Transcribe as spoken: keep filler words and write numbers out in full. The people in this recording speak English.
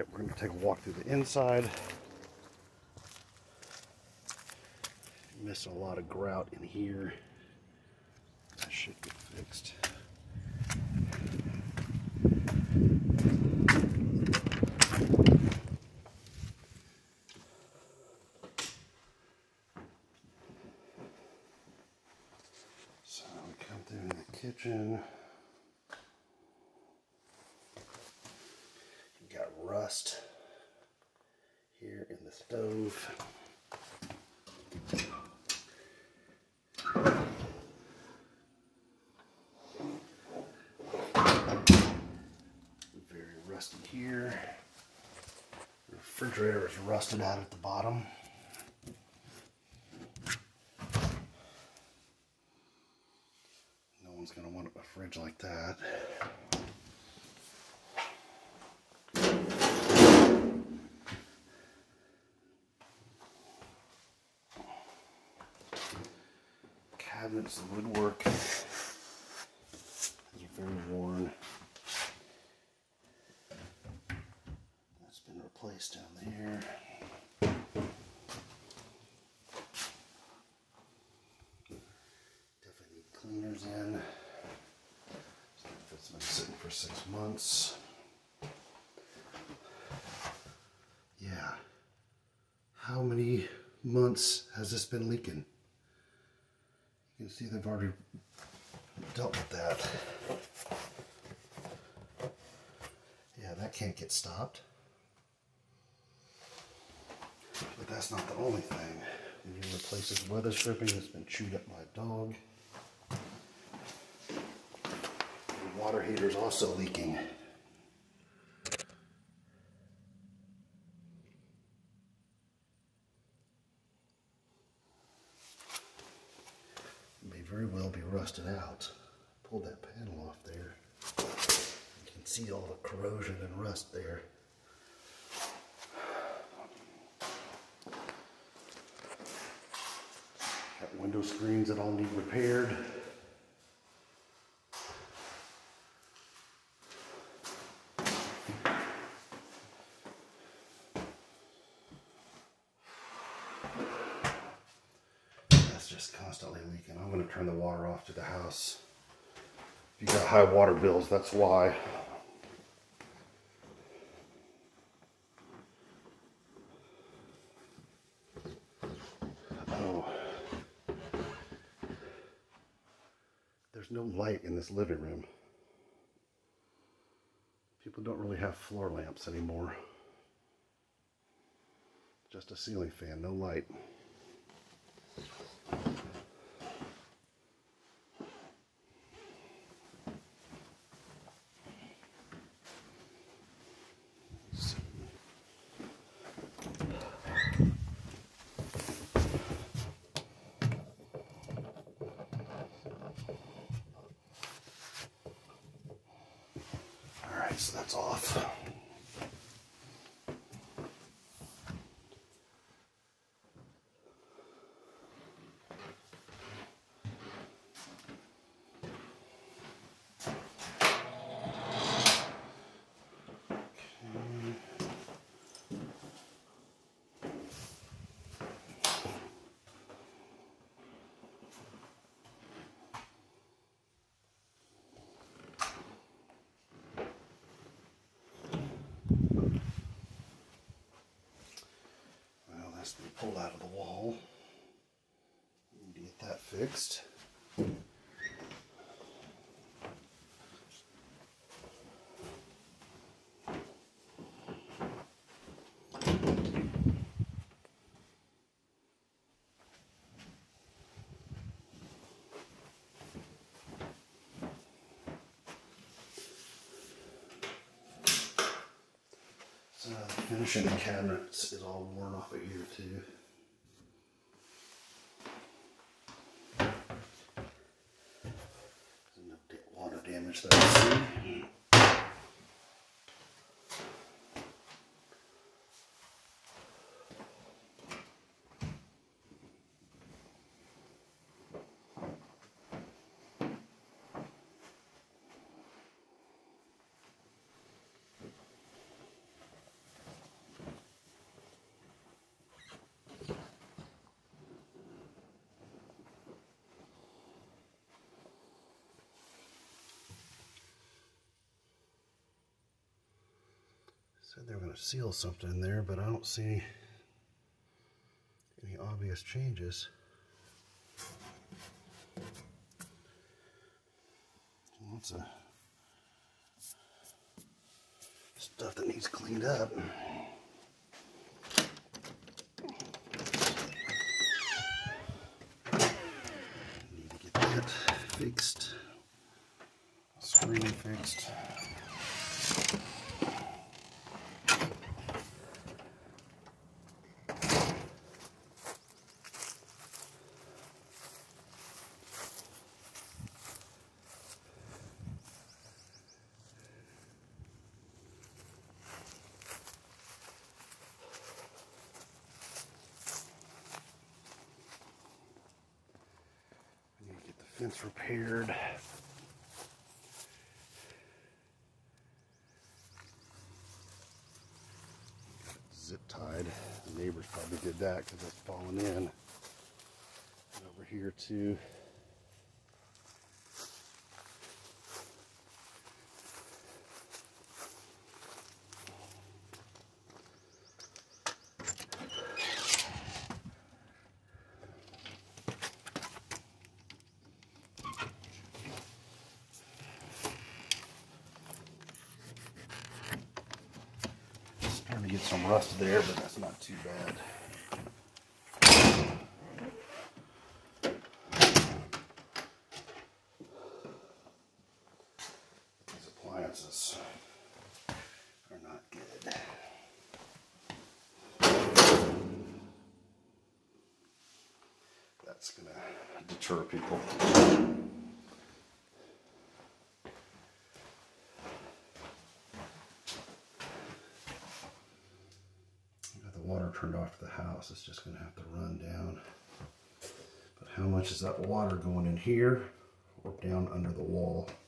right, we're going to take a walk through the inside. Missing a lot of grout in here. That should get fixed. So we come through the kitchen. You got rust here in the stove. Very rusty here. The refrigerator is rusted out at the bottom. No one's going to want a fridge like that. Cabinets, the woodwork is very worn. That's been replaced down there. Definitely need cleaners in. It's been sitting for six months. Yeah. How many months has this been leaking? You can see they've already dealt with that. Yeah, that can't get stopped. But that's not the only thing. When you replace this weather stripping that's been chewed up by a dog. The water heater is also leaking. Very well be rusted out. Pull that panel off there. You can see all the corrosion and rust there. Got window screens that all need repaired. Just constantly leaking. I'm going to turn the water off to the house. If you got high water bills, that's why. Oh. There's no light in this living room. People don't really have floor lamps anymore. Just a ceiling fan, no light. Alright, so that's off. Has to be pulled out of the wall. Need to get that fixed. So the finishing the cabinets is all worn off of here too. There's no water damage that I see. Said they were going to seal something in there, but I don't see any obvious changes. Lots of stuff that needs cleaned up. Need to get that fixed. Screen fixed. Fence repaired. Zip tied. The neighbors probably did that because it's fallen in. And over here too. Starting to get some rust there, but that's not too bad. These appliances are not good. That's gonna deter people. Water turned off to the house. It's just going to have to run down. But how much is that water going in here or down under the wall?